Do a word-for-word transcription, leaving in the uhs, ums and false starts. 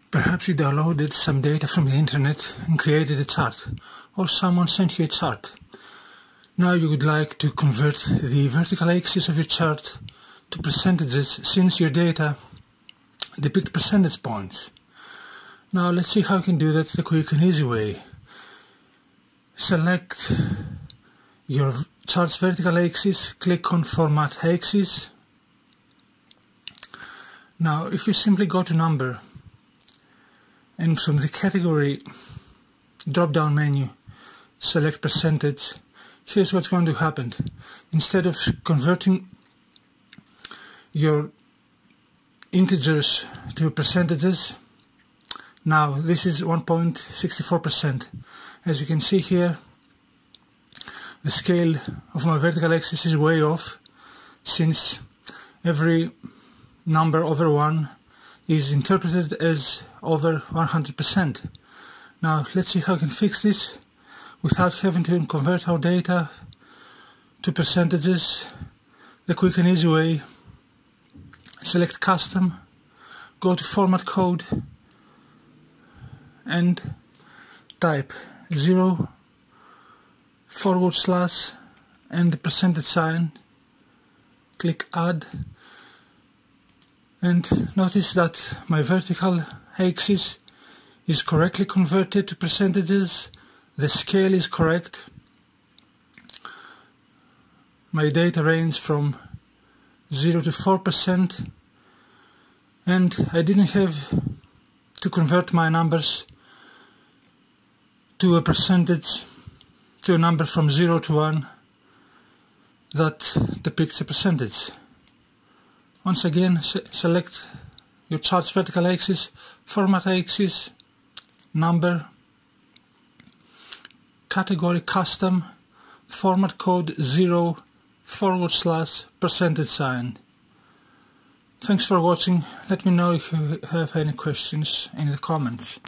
Perhaps you downloaded some data from the internet and created a chart, or someone sent you a chart. Now you would like to convert the vertical axis of your chart to percentages, since your data depict percentage points. Now let's see how you can do that the quick and easy way. Select your chart's vertical axis, click on Format Axis. Now if you simply go to Number, and from the category drop-down menu select percentage, here's what's going to happen. Instead of converting your integers to percentages, now this is one point six four percent. As you can see here, the scale of my vertical axis is way off, since every number over one is interpreted as over one hundred percent. Now let's see how we can fix this without having to convert our data to percentages the quick and easy way. Select Custom, go to Format Code and type zero forward slash and the percentage sign. Click Add, and notice that my vertical axis is correctly converted to percentages, the scale is correct, my data range from zero to four percent, and I didn't have to convert my numbers to a percentage, to a number from zero to one that depicts a percentage. Once again, se select your chart's vertical axis, Format Axis, Number, Category Custom, Format Code zero forward slash percentage sign. Thanks for watching. Let me know if you have any questions in the comments.